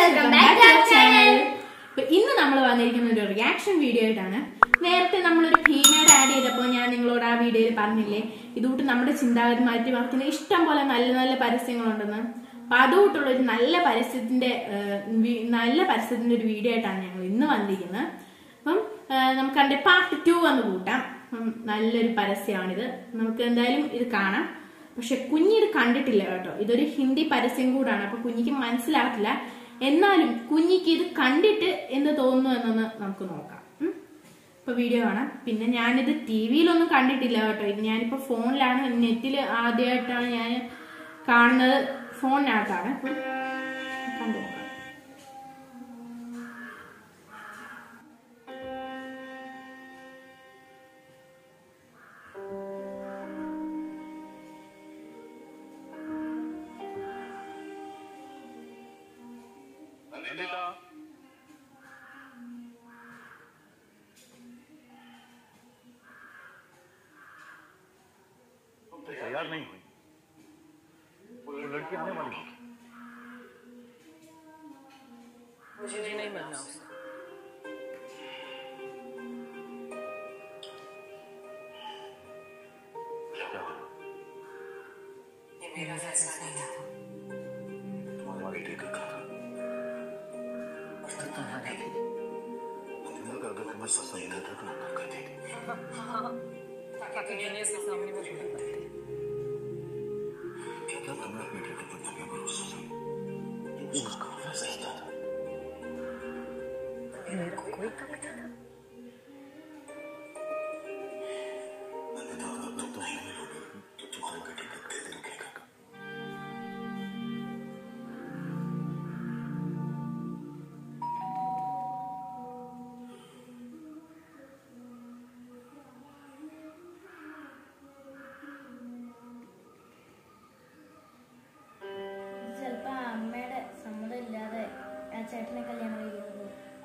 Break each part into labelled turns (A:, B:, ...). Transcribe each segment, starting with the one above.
A: welcome back to our channel. ഇന്ന് നമ്മൾ വന്നിരിക്കുന്ന ഒരു റിയാക്ഷൻ വീഡിയോ ആയിട്ടാണ്. നേരത്തെ നമ്മളൊരു ഭീമയുടെ ആഡ് ചെയ്തപ്പോൾ ഞാൻ നിങ്ങളോട് ആ വീഡിയോയിൽ പറഞ്ഞില്ലേ ഇതുകൂട്ട് നമ്മുടെ ചിന്താഗതി മാറ്റി മറിക്കുന്ന ഇഷ്ടം പോലെ നല്ല നല്ല പരസ്യങ്ങളുണ്ടെന്ന്. അപ്പൊ അതുകൂട്ടുള്ള ഒരു നല്ല പരസ്യത്തിന്റെ ഒരു വീഡിയോ ആയിട്ടാണ് ഞങ്ങൾ ഇന്ന് വന്നിരിക്കുന്നത്. അപ്പം നമുക്ക് അതിന്റെ പാർട്ട് 2 വന്ന് കൂട്ടാം. നല്ലൊരു പരസ്യമാണിത്, നമുക്ക് എന്തായാലും ഇത് കാണാം. പക്ഷെ കുഞ്ഞിത് കണ്ടിട്ടില്ല കേട്ടോ, ഇതൊരു ഹിന്ദി പരസ്യം കൂടാണ്, അപ്പൊ കുഞ്ഞിക്ക് മനസ്സിലാവത്തില്ല. എന്നാലും കുഞ്ഞിക്ക് ഇത് കണ്ടിട്ട് എന്ത് തോന്നുന്നു എന്നൊന്ന് നമുക്ക് നോക്കാം. ഇപ്പൊ വീഡിയോ കാണാം. പിന്നെ ഞാനിത് ടിവിയിലൊന്നും കണ്ടിട്ടില്ല കേട്ടോ, ഇത് ഞാനിപ്പോ ഫോണിലാണ്, നെറ്റില് ആദ്യമായിട്ടാണ് ഞാൻ കാണുന്നത്, ഫോണിനകത്താണ്. കണ്ടു നോക്കാം.
B: तैयार नहीं हुई, वो लड़की आने वाली है।
C: मुझे नहीं मिलना उससे। ये मेरा फैसला नहीं था,
B: तुम्हारे बेटे का था।
C: और तो तुम्हारा भी।
B: अगर तुम्हें पसंद नहीं था तो मना कर देती,
C: ताकि दुनिया के सामने वो बड़ी बात है।
B: क्या तुम्हें अपने बेटे पर कभी भरोसा था? उसका फैसला था,
C: मेरे को कोई कमी था?
B: तुम नहीं मिलोगे तो तुम्हारे बेटे का दिल रुकेगा।
D: അമ്മയുടെ സമ്മതം ഇല്ലാതെ ആ ചേട്ടനെ കല്യാണം കഴിക്കുന്നത്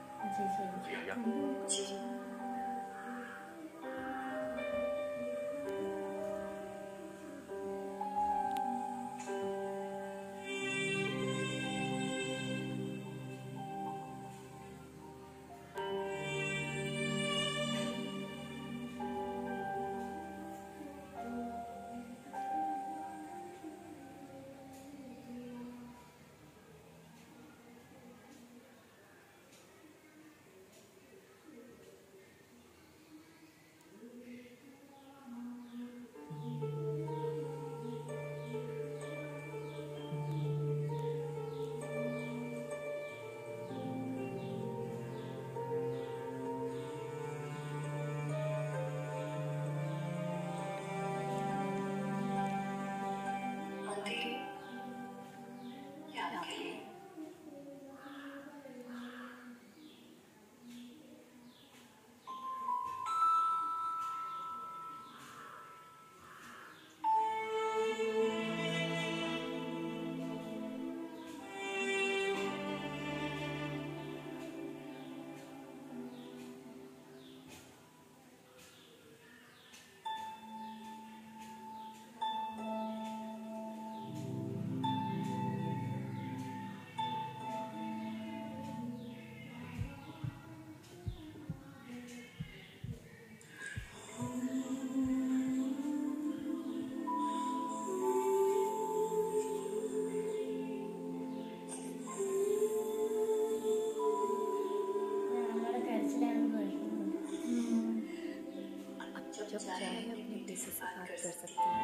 C: जब चाहे अपने किसी से बात कर सकती है।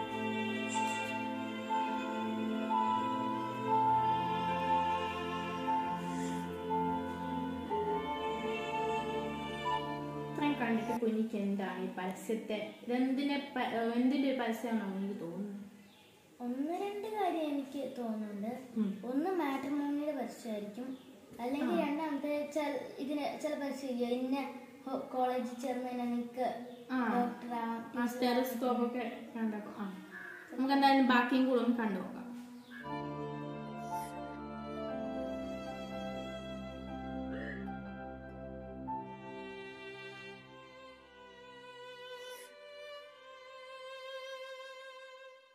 A: ഇത്രയും കണ്ടിട്ട് കുഞ്ഞിക്ക് എന്താണ് ഈ പരസ്യത്തെ എന്തിന്റെ ഒരു പരസ്യമാണോ എനിക്ക് തോന്നുന്നത്?
D: ഒന്ന് രണ്ട് കാര്യം എനിക്ക് തോന്നുന്നുണ്ട്. ഒന്ന് മാട്രിമോണിയുടെ പരസ്യമായിരിക്കും, അല്ലെങ്കിൽ രണ്ടാമത്തെ ഇതിന് ചില പരസ്യം ഇന്ന കോളേജിൽ ചേർന്നതിന് നിനക്ക്
A: സ്റ്റെറോസ്കോപ്പ് ഒക്കെ കണ്ടപ്പോ നമുക്ക് എന്തായാലും ബാക്കിയും കൂടെ ഒന്ന് കണ്ടു നോക്കാം.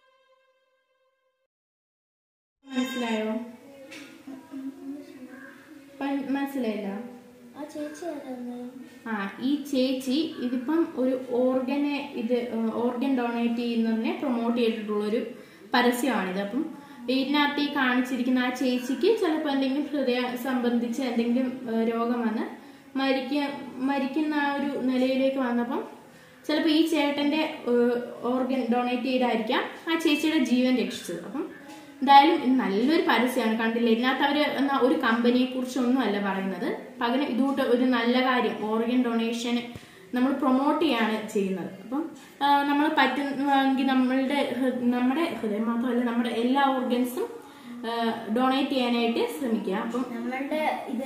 A: മനസ്സിലായോ? മനസ്സിലായില്ല?
D: ആ ചേച്ചി ആരാണ്?
A: ഈ ചേച്ചി ഇതിപ്പം ഒരു ഓർഗൻ ഡൊണേറ്റ് ചെയ്യുന്നതിനെ പ്രൊമോട്ട് ചെയ്തിട്ടുള്ളൊരു പരസ്യമാണിത്. അപ്പം ഇതിനകത്ത് ഈ കാണിച്ചിരിക്കുന്ന ആ ചേച്ചിക്ക് ചിലപ്പോൾ എന്തെങ്കിലും ഹൃദയ സംബന്ധിച്ച് എന്തെങ്കിലും രോഗം വന്ന് മരിക്കുന്ന ആ ഒരു നിലയിലേക്ക് വന്നപ്പം ചിലപ്പോൾ ഈ ചേട്ടന്റെ ഓർഗൻ ഡൊണേറ്റ് ചെയ്തായിരിക്കാം ആ ചേച്ചിയുടെ ജീവൻ രക്ഷിച്ചത്. അപ്പം എന്തായാലും ഇത് നല്ലൊരു പരസ്യമാണ്, കണ്ടില്ലേ? ഇതിനകത്ത് അവര് ഒരു കമ്പനിയെ കുറിച്ചൊന്നും അല്ല പറയുന്നത്, പകരം ഇതുകൂട്ട് ഒരു നല്ല കാര്യം ഓർഗൻ ഡൊണേഷൻ നമ്മൾ പ്രൊമോട്ട് ചെയ്യാണ് ചെയ്യുന്നത്. അപ്പം നമ്മൾ പറ്റുമെങ്കിൽ നമ്മുടെ ഹൃദയം മാത്രമല്ല നമ്മുടെ എല്ലാ ഓർഗൻസും ഡൊണേറ്റ് ചെയ്യാനായിട്ട് ശ്രമിക്കുക. അപ്പം നമ്മളുടെ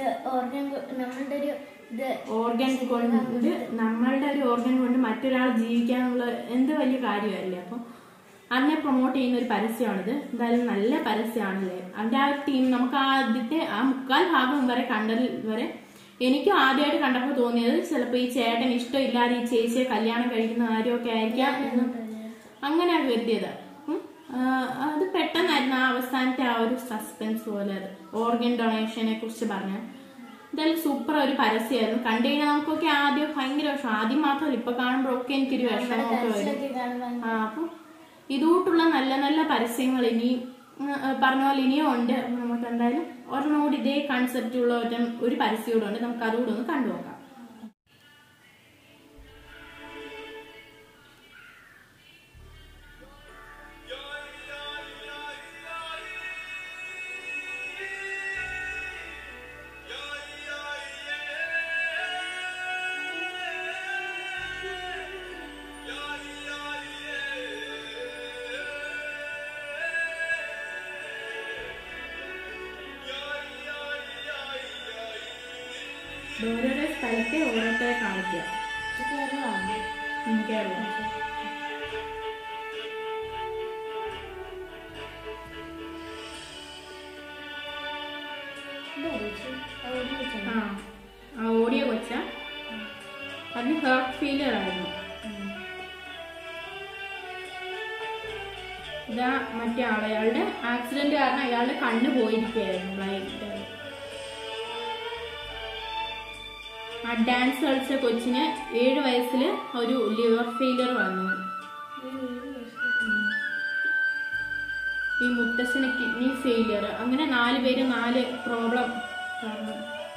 A: ഒരു ഓർഗൻ കൊണ്ട് മറ്റൊരാൾ ജീവിക്കാനുള്ള എന്ത് വലിയ കാര്യമല്ലേ. അപ്പം അതിനെ പ്രൊമോട്ട് ചെയ്യുന്ന ഒരു പരസ്യമാണിത്. എന്തായാലും നല്ല പരസ്യമാണല്ലേ. അതിന്റെ ആ ടീം നമുക്ക് ആദ്യത്തെ ആ 3/4 ഭാഗം വരെ കണ്ടതിൽ വരെ എനിക്കും ആദ്യമായിട്ട് കണ്ടപ്പോൾ തോന്നിയത് ചിലപ്പോൾ ഈ ചേട്ടൻ ഇഷ്ടമില്ലാതെ ഈ ചേച്ചിയെ കല്യാണം കഴിക്കുന്ന ആരുമൊക്കെ ആയിരിക്കാം എന്ന് അങ്ങനെ കരുതിയത്. അത് പെട്ടെന്നായിരുന്നു ആ അവസാനത്തെ ആ ഒരു സസ്പെൻസ് പോലെ അത് ഓർഗൻ ഡൊണേഷനെ കുറിച്ച് പറഞ്ഞു. എന്തായാലും സൂപ്പർ ഒരു പരസ്യമായിരുന്നു. കണ്ടു കഴിഞ്ഞാൽ നമുക്കൊക്കെ ആദ്യം ഭയങ്കര വിഷമം, ആദ്യം മാത്രമല്ല ഇപ്പൊ കാണുമ്പോഴൊക്കെ എനിക്കൊരു വിഷമമൊക്കെ വരും. അപ്പം ഇതുകൂട്ടുള്ള നല്ല നല്ല പരസ്യങ്ങൾ ഇനിയും പറഞ്ഞ പോലെ ഇനിയും ഉണ്ട്. നമുക്ക് എന്തായാലും ഒരെണ്ണോട് ഇതേ കൺസെപ്റ്റ് ഉള്ള ഒരു പരസ്യം കൂടെ ഉണ്ട്, നമുക്ക് അതുകൂടെ ഒന്ന് കണ്ടുനോക്കാം. ഓരോരോ സ്ഥലത്തെ ഓരോരുത്തരെ കാണിക്കുക. കേരളം ഓടിയ കൊച്ച അതിന് ഹാർട്ട് ഫെയിലിയർ ആയിരുന്നു. ഇതാ മറ്റേ ആള്, അയാളുടെ ആക്സിഡന്റ് കാരണം അയാളുടെ കണ്ണ് പോയിരിക്കുകയായിരുന്നു. ബ്ലൈൻഡ് ആ ഡാൻസ് കളിച്ച കൊച്ചിന് 7 വയസ്സിൽ ഒരു ലിവർ ഫെയിലിയർ വന്നു. ഈ മുത്തശ്ശന് കിഡ്നി ഫെയിലിയർ. അങ്ങനെ 4 പേര് 4 പ്രോബ്ലം കാരണം.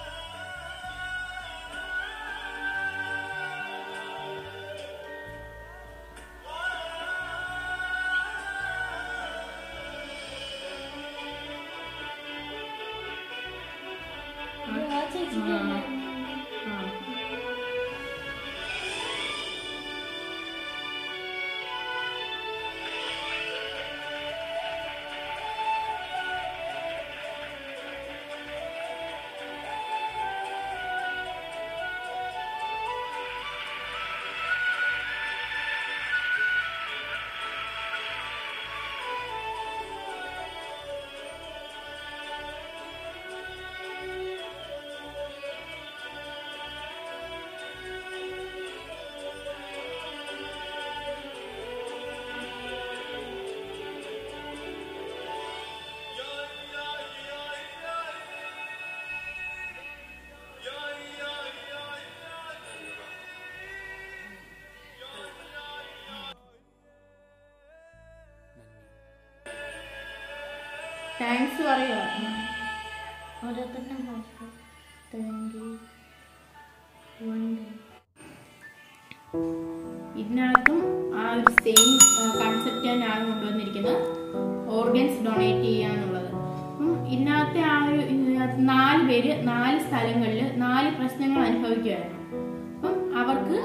A: താങ്ക്സ് പറയുക
D: ഓരോരുത്തരുടെ
A: ഇതിനകത്തും ആ ഒരു സെയിം കൺസെപ്റ്റ് തന്നെയാണ് കൊണ്ടുവന്നിരിക്കുന്നത്, ഓർഗൻസ് ഡൊണേറ്റ് ചെയ്യാന്നുള്ളത്. ഇതിനകത്തെ ആ ഒരു 4 പേര് 4 സ്ഥലങ്ങളിൽ 4 പ്രശ്നങ്ങൾ അനുഭവിക്കുമായിരുന്നു. അപ്പം അവർക്ക്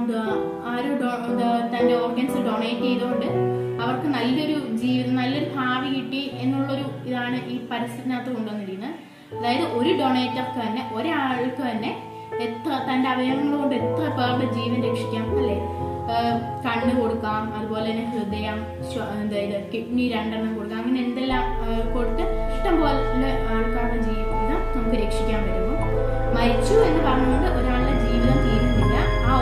A: തന്റെ ഓർഗൻസ് ഡൊണേറ്റ് ചെയ്തുകൊണ്ട് അവർക്ക് നല്ലൊരു ജീവിതം, നല്ലൊരു ഭാവി കിട്ടി എന്നുള്ളൊരു ഇതാണ് ഈ പരസ്യത്തിനകത്ത് കൊണ്ടുവന്നിരിക്കുന്നത്. അതായത് ഒരു ഡൊണേറ്റർക്ക് തന്നെ, ഒരാൾക്ക് തന്നെ തന്റെ അവയവങ്ങൾ കൊണ്ട് എത്ര പേരുടെ ജീവൻ രക്ഷിക്കാം അല്ലേ. കണ്ണ് കൊടുക്കാം, അതുപോലെ തന്നെ ഹൃദയം, കിഡ്നി 2 കൊടുക്കാം, അങ്ങനെ എന്തെല്ലാം കൊടുത്ത് ഇഷ്ടംപോലെ ആൾക്കാരുടെ ജീവിതം നമുക്ക് രക്ഷിക്കാൻ പറ്റും. മരിച്ചു എന്ന് പറഞ്ഞുകൊണ്ട് ഒരാളുടെ ജീവിതം തീരുന്നില്ല.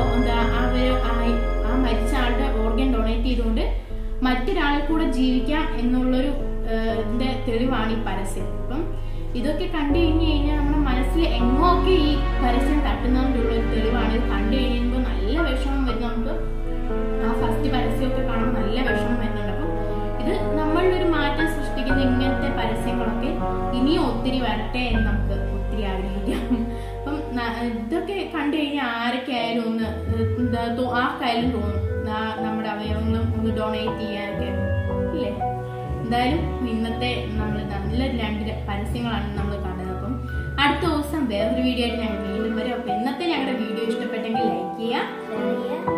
A: ആ മരിച്ച ആളുടെ ഓർഗൻ ഡൊണേറ്റ് ചെയ്തുകൊണ്ട് മറ്റൊരാളെ കൂടെ ജീവിക്കാം എന്നുള്ളൊരു ഇതിന്റെ തെളിവാണ് ഈ പരസ്യം. അപ്പം ഇതൊക്കെ കണ്ടു കഴിഞ്ഞു കഴിഞ്ഞാൽ നമ്മുടെ മനസ്സിൽ എങ്ങോ ഒക്കെ ഈ പരസ്യം തട്ടുന്നതിനുള്ള ഒരു തെളിവാണ്. ഇത് കണ്ടു കഴിയുമ്പോൾ നല്ല വിഷമം വരും നമുക്ക്. ആ ഫസ്റ്റ് പരസ്യമൊക്കെ കാണുമ്പോൾ നല്ല വിഷമം വരുന്നുണ്ട്. അപ്പം ഇത് നമ്മളിലൊരു മാറ്റം സൃഷ്ടിക്കുന്ന ഇങ്ങനത്തെ പരസ്യങ്ങളൊക്കെ ഇനിയും ഒത്തിരി വരട്ടെ എന്ന് നമുക്ക് ഒത്തിരി ആഗ്രഹിക്കാം. അപ്പം ഇതൊക്കെ കണ്ടു കഴിഞ്ഞാൽ ആരൊക്കെ ആയാലും ഒന്ന് ആർക്കായാലും തോന്നും നമ്മുടെ അവയവങ്ങളും ഒന്ന് ഡൊണേറ്റ് ചെയ്യാനൊക്കെ ഇല്ലേ. എന്തായാലും ഇന്നത്തെ നമ്മൾ നല്ല 2 പരസ്യങ്ങളാണ് നമ്മൾ കണ്ടത്. അപ്പം അടുത്ത ദിവസം വേറൊരു വീഡിയോ ആയിട്ട് ഞങ്ങൾ വീണ്ടും വരും. അപ്പൊ ഇന്നത്തെ ഞങ്ങളുടെ വീഡിയോ ഇഷ്ടപ്പെട്ടെങ്കിൽ ലൈക്ക് ചെയ്യുക,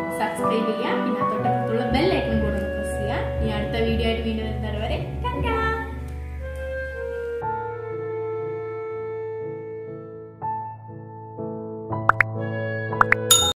A: സബ്സ്ക്രൈബ് ചെയ്യുക, പിന്നെ തൊട്ടടുത്തുള്ള ബെൽ ഐക്കൺ കൂടെ ഒന്ന് പ്രസ് ചെയ്യുക. ഇനി അടുത്ത വീഡിയോ ആയിട്ട് വീണ്ടും വരുന്നവരെ